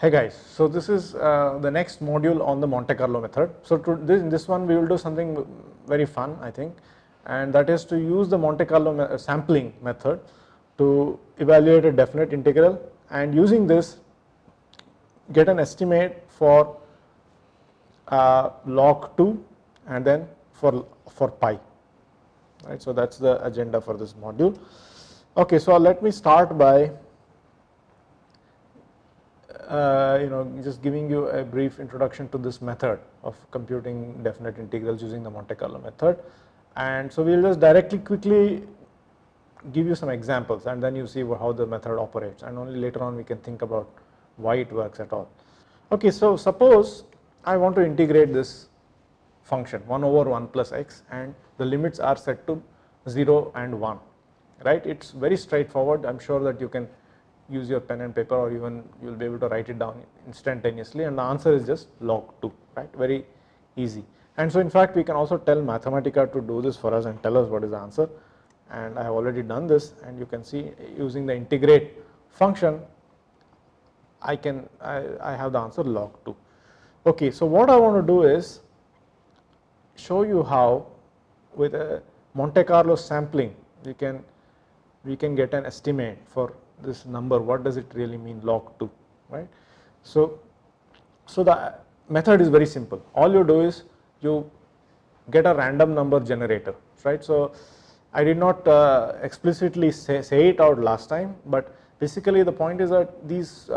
Hey guys, so this is the next module on the Monte Carlo method. So in this one we will do something very fun, I think, and that is to use the Monte Carlo sampling method to evaluate a definite integral, and using this get an estimate for log 2 and then for pi, right. So that's the agenda for this module. Okay, so let me start by just giving you a brief introduction to this method of computing definite integrals using the Monte Carlo method. And so we will just quickly give you some examples, and then you see how the method operates, and only later on we can think about why it works at all. Okay, so suppose I want to integrate this function 1 over 1 plus x, and the limits are set to 0 and 1, right. It's very straightforward. I'm sure that you can use your pen and paper, or even you will be able to write it down instantaneously, and the answer is just log 2, right. Very easy. And so in fact we can also tell Mathematica to do this for us and tell us what is the answer, and I have already done this, and you can see using the integrate function I have the answer log 2. Okay, so what I want to do is show you how with a Monte Carlo sampling we can get an estimate for this number. What does it really mean, log 2, right. So the method is very simple. All you do is you get a random number generator, right. So I did not explicitly say it out last time, but basically the point is that these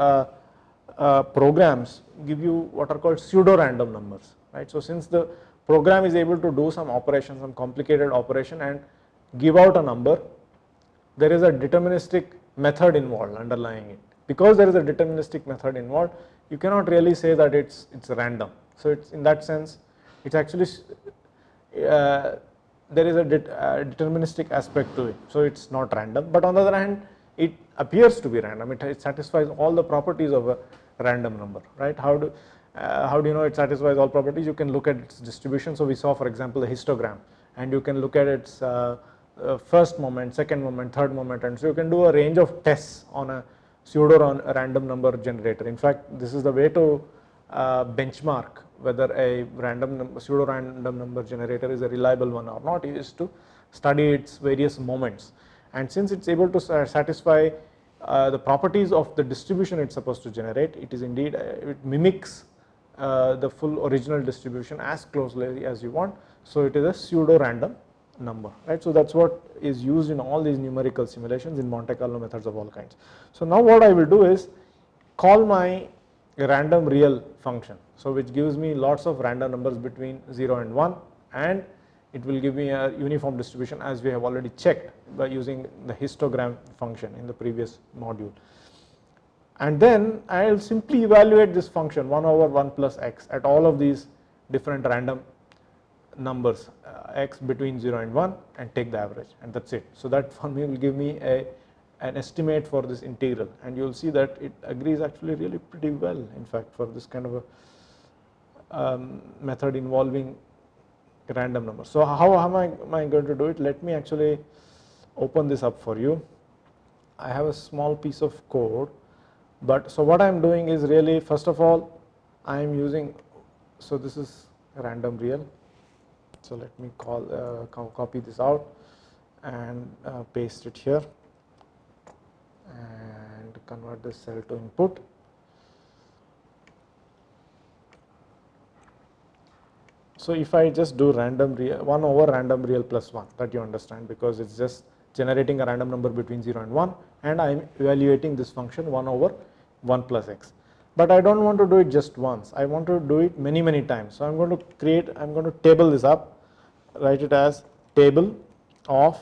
programs give you what are called pseudo random numbers, right. So since the program is able to do some operation, some complicated operation, and give out a number, there is a deterministic method involved underlying it. Because there is a deterministic method involved, you cannot really say that it's random. So it's, in that sense, it's actually there is a deterministic aspect to it, so it's not random. But on the other hand, it appears to be random. It satisfies all the properties of a random number, right. How do you know it satisfies all properties? You can look at its distribution. So we saw, for example, the histogram, and you can look at its first moment, second moment, third moment, and so you can do a range of tests on a pseudo random number generator. In fact, this is the way to benchmark whether a pseudo random number generator is a reliable one or not, is to study its various moments. And since it's able to satisfy the properties of the distribution it's supposed to generate, it is indeed it mimics the full original distribution as closely as you want. So it is a pseudo random number, right. So that's what is used in all these numerical simulations in Monte Carlo methods of all kinds. So now what I will do is call my random real function, so which gives me lots of random numbers between 0 and 1, and it will give me a uniform distribution, as we have already checked by using the histogram function in the previous module. And then I will simply evaluate this function 1 over 1 plus x at all of these different random numbers x between 0 and 1, and take the average, and that's it. So that for me will give me an estimate for this integral, and you will see that it agrees actually really pretty well, in fact, for this kind of a method involving random numbers. So how am I going to do it? Let me actually open this up for you. I have a small piece of code, but so what I am doing is really, first of all, I am using, so this is random real. So let me copy this out and paste it here and convert this cell to input. So if I just do random real 1 over random real plus 1, that you understand, because it's just generating a random number between 0 and 1, and I am evaluating this function 1 over 1 plus x. But I don't want to do it just once, I want to do it many times. So I'm going to table this up, write it as table of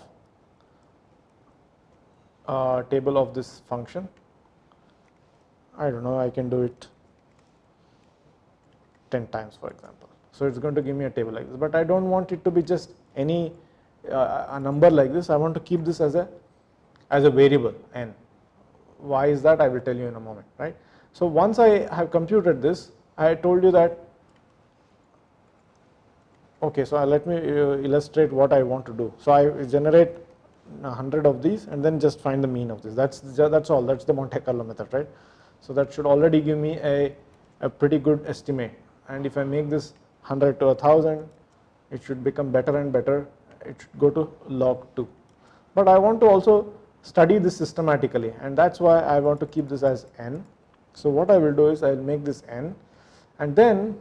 this function. I don't know, I can do it 10 times, for example. So it's going to give me a table like this, but I don't want it to be just any a number like this. I want to keep this as a variable n. Why is that? I will tell you in a moment, right. So once I have computed this, I told you that, okay, so let me illustrate what I want to do. So I generate 100 of these and then just find the mean of this. That's all. That's the Monte Carlo method, right. So that should already give me a pretty good estimate, and if I make this 100 to 1000, it should become better and better, it should go to log 2. But I want to also study this systematically, and that's why I want to keep this as n. So what I will do is I will make this n, and then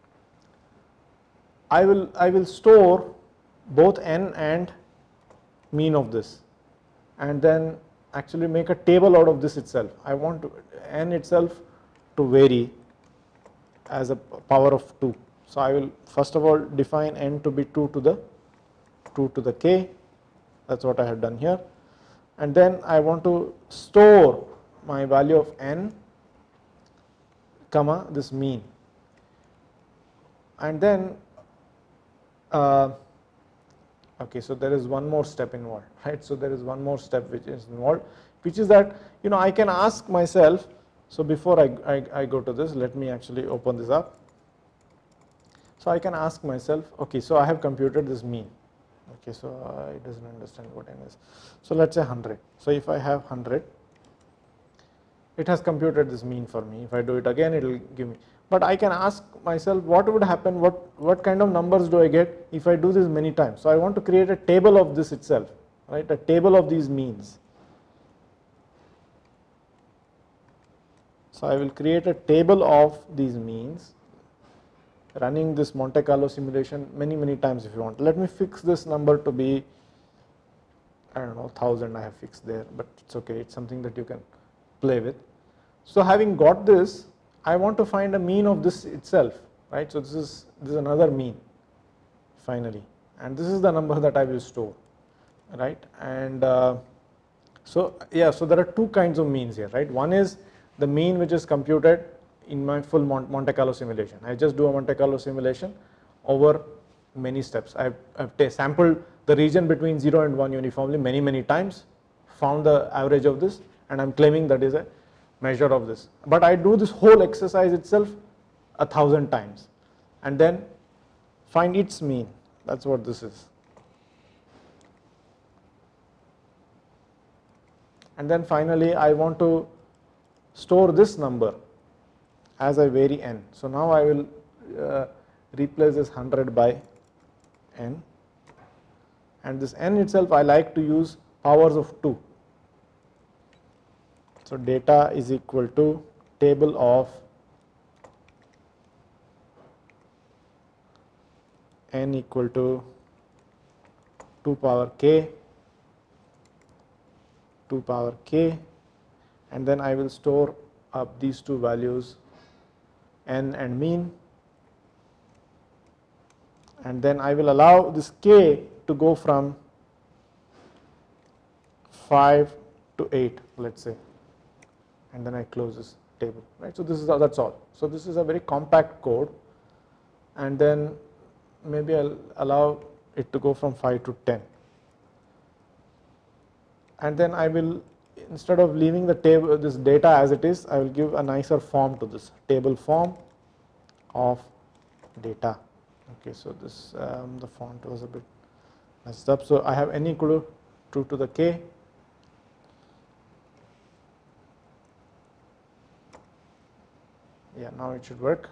I will store both n and mean of this, and then actually make a table out of this itself. I want n itself to vary as a power of 2. So I will first of all define n to be 2 to the k, that's what I have done here, and then I want to store my value of n comma this mean, and then okay, so there is one more step involved, right? So there is one more step which is involved, which is that I can ask myself. So before I go to this, let me actually open this up. So I can ask myself, okay, so I have computed this mean. Okay, so it doesn't understand what n is. So let's say 100. So if I have 100, it has computed this mean for me. If I do it again, it will give me. But I can ask myself, what would happen, what kind of numbers do I get if I do this many times? So I want to create a table of this itself, right? A table of these means. So I will create a table of these means, running this Monte Carlo simulation many times if you want. Let me fix this number to be, I don't know, 1000 I have fixed there, but it's okay, it's something that you can play with. So having got this, I want to find a mean of this itself, right? So this is another mean finally, and this is the number that I will store, right? And so yeah, so there are two kinds of means here, right? One is the mean which is computed in my full Monte Carlo simulation. I just do a Monte Carlo simulation over many steps. I've sampled the region between 0 and 1 uniformly many times, found the average of this, and I'm claiming that is a measure of this. But I do this whole exercise itself 1000 times and then find its mean. That's what this is. And then finally I want to store this number as I vary n. So now I will replace this 100 by n, and this n itself I like to use powers of 2. So data is equal to table of n equal to 2 power k, and then I will store up these two values, n and mean, and then I will allow this k to go from 5 to 8, let's say, and then I close this table, right? So this is that's all. So this is a very compact code, and then maybe I'll allow it to go from 5 to 10, and then I will, instead of leaving the table, this data as it is, I will give a nicer form to this, table form of data. Okay, so this the font was a bit messed up. So I have n equal to 2 to the k, yeah, now it should work.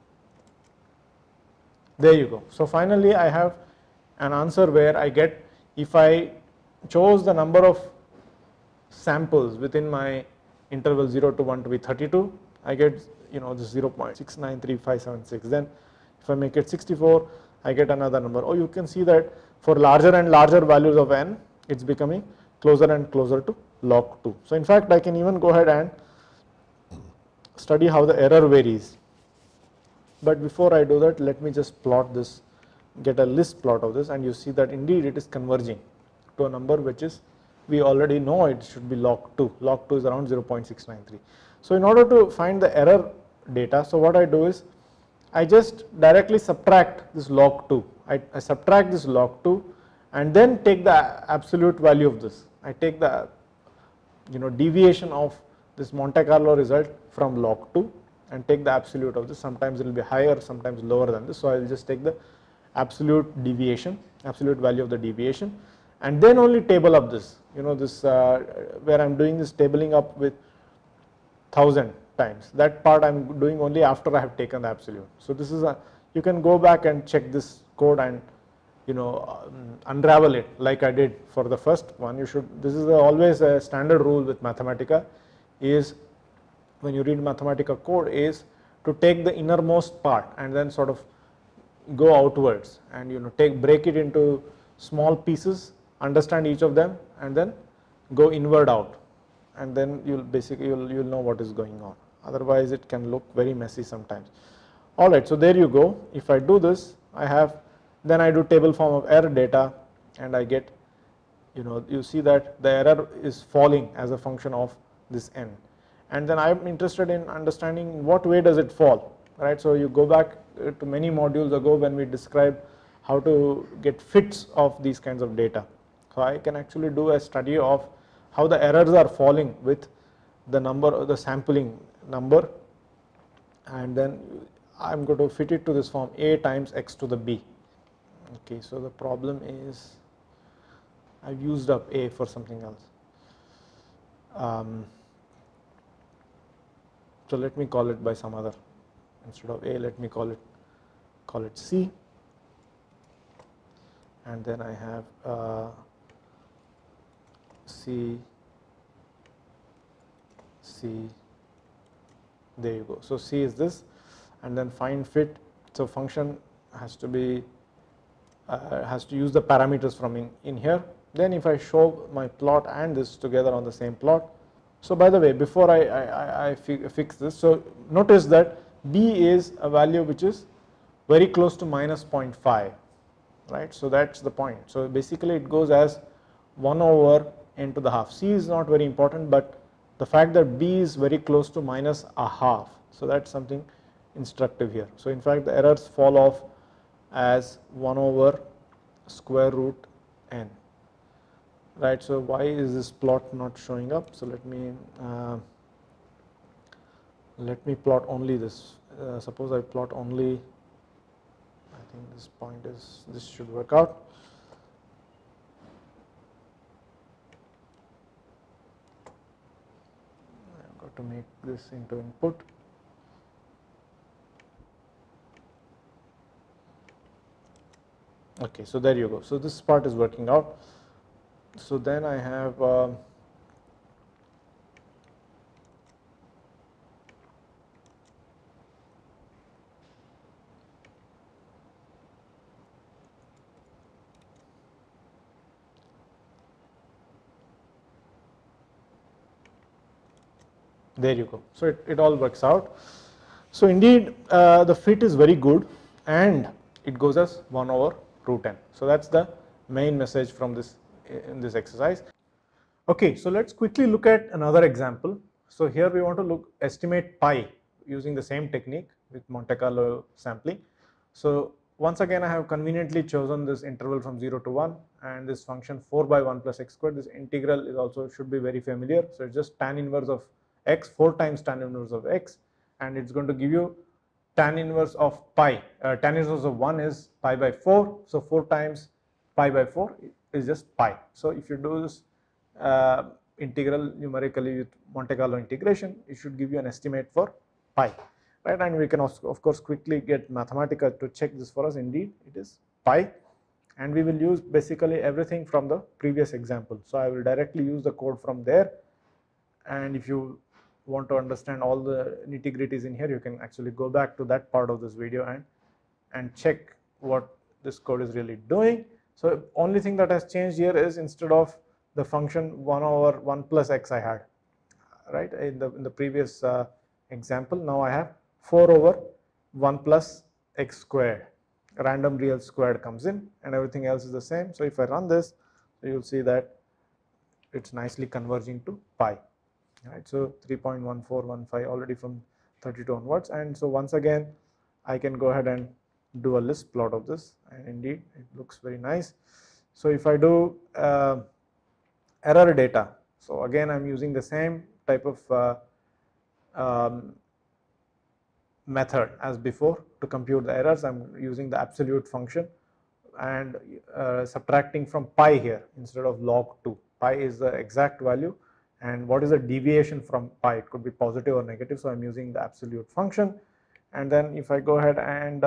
There you go. So finally I have an answer where I get, if I chose the number of samples within my interval 0 to 1 to be 32, I get this 0.693576. Then if I make it 64, I get another number. Oh, you can see that for larger and larger values of n, it's becoming closer and closer to log 2. So in fact I can even go ahead and study how the error varies. But before I do that, let me just plot this, get a list plot of this, and you see that indeed it is converging to a number which is, we already know it should be log 2. Log 2 is around 0.693. So in order to find the error data, so what I do is I just directly subtract this log 2. I subtract this log 2 and then take the absolute value of this. I take the deviation of this Monte Carlo result from log 2 and take the absolute of this. Sometimes it will be higher, sometimes lower than this. So I will just take the absolute deviation, absolute value of the deviation, and then only table up this. This where I am doing this tabling up with 1000 times. That part I am doing only after I have taken the absolute. So this is you can go back and check this code and unravel it like I did for the first one. This is always a standard rule with Mathematica, is when you read Mathematica code, is to take the innermost part and then sort of go outwards and break it into small pieces, understand each of them, and then go inward out, and then you'll know what is going on. Otherwise it can look very messy sometimes. Alright, so there you go. If I do this, then I do table form of error data, and I get, you see that the error is falling as a function of this n. And then I am interested in understanding what way does it fall, right? So you go back to many modules ago when we described how to get fits of these kinds of data. So I can actually do a study of how the errors are falling with the sampling number, and then I am going to fit it to this form a times x to the b. Okay, so the problem is I have used up a for something else. So let me call it by some other, instead of a, let me call it c, and then I have c, there you go. So c is this, and then find fit. So function has to be has to use the parameters from in here. Then if I show my plot and this together on the same plot. So by the way, before I fix this, so notice that b is a value which is very close to minus 0.5, right? So that's the point. So basically it goes as 1 over n to the half. C is not very important, but the fact that b is very close to minus a half, so that's something instructive here. So in fact the errors fall off as 1 over square root n, right? So why is this plot not showing up? So let me plot only this. Suppose I plot only, I think this point is, this should work out. I've got to make this into input. Okay, so there you go. So this part is working out. So then I have there you go. So it all works out. So indeed the fit is very good, and it goes as 1 over root n. So that's the main message from this in this exercise. Okay, so let's quickly look at another example. So here we want to estimate pi using the same technique with Monte Carlo sampling. So once again I have conveniently chosen this interval from 0 to 1, and this function 4 by 1 plus x squared. This integral is also should be very familiar. So it's just tan inverse of x, 4 times tan inverse of x, and it's going to give you tan inverse of pi. Tan inverse of 1 is pi by 4, so 4 times pi by 4 is just pi. So if you do this integral numerically with Monte Carlo integration, it should give you an estimate for pi, right? And we can also, of course, quickly get Mathematica to check this for us. Indeed, it is pi, and we will use basically everything from the previous example. So I will directly use the code from there, and if you want to understand all the nitty-gritties in here, you can actually go back to that part of this video and check what this code is really doing. So only thing that has changed here is, instead of the function 1 over 1 plus x I had, right, in the previous example, now I have 4 over 1 plus x squared. Random real squared comes in, and everything else is the same. So if I run this, you will see that it's nicely converging to pi, right? So 3.1415 already from 32 onwards. And so once again I can go ahead and do a list plot of this, and indeed it looks very nice. So if I do error data, so again I'm using the same type of method as before to compute the errors. I'm using the absolute function and subtracting from pi here instead of log 2. Pi is the exact value, and what is the deviation from pi. It could be positive or negative, so I'm using the absolute function. And then if I go ahead and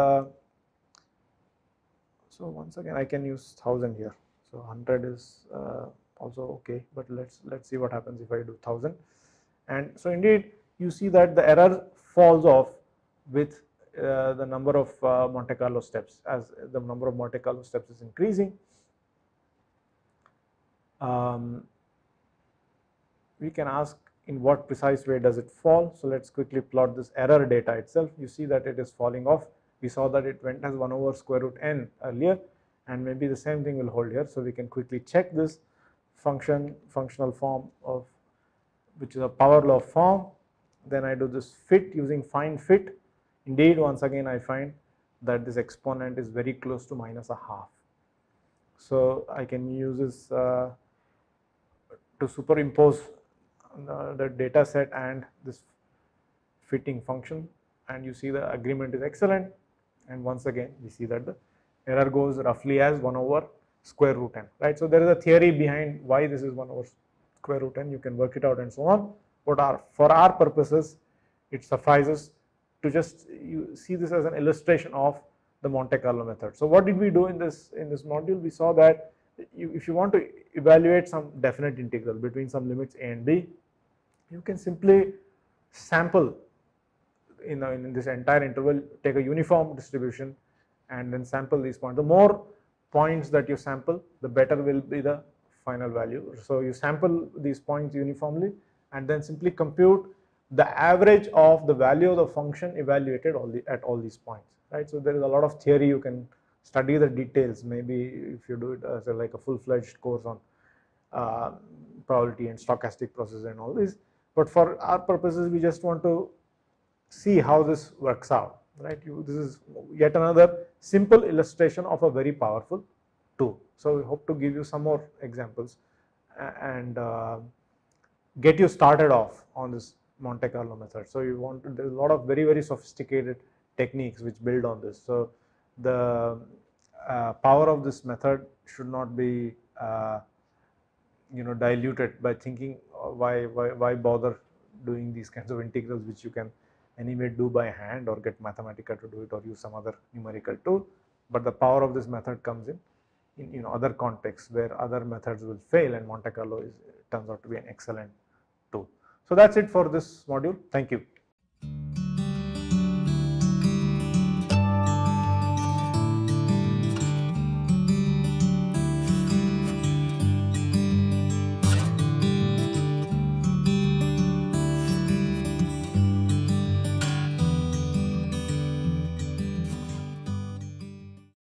so once again I can use 1000 here, so 100 is also okay, but let's see what happens if I do 1000. And so indeed you see that the error falls off with the number of Monte Carlo steps. As the number of Monte Carlo steps is increasing, we can ask in what precise way does it fall. So let's quickly plot this error data itself. You see that it is falling off. We saw that it went as 1 over square root n earlier, and maybe the same thing will hold here. So we can quickly check this functional form of, which is a power law form. Then I do this fit using find fit. Indeed, once again I find that this exponent is very close to -1/2. So I can use this to superimpose the data set and this fitting function, and you see the agreement is excellent. And once again we see that the error goes roughly as 1 over square root n, right? So there is a theory behind why this is 1 over square root n. You can work it out and so on, but for our purposes it suffices to just you see this as an illustration of the Monte Carlo method. So what did we do in this module? We saw that if you want to evaluate some definite integral between some limits a and b, you can simply sample in this entire interval, take a uniform distribution and then sample these points. The more points that you sample, the better will be the final value. So you sample these points uniformly and then simply compute the average of the value of the function evaluated at all these points, right? So there is a lot of theory. You can study the details, maybe if you do it as like a full-fledged course on probability and stochastic processes and all this. But for our purposes, we just want to see how this works out, right? This is yet another simple illustration of a very powerful tool. So we hope to give you some more examples and get you started off on this Monte Carlo method. So you want to, there's a lot of very sophisticated techniques which build on this. So the power of this method should not be diluted by thinking why bother doing these kinds of integrals which you can anyway do by hand or get Mathematica to do it or use some other numerical tool. But the power of this method comes in other contexts where other methods will fail, and Monte Carlo turns out to be an excellent tool. So that's it for this module. Thank you.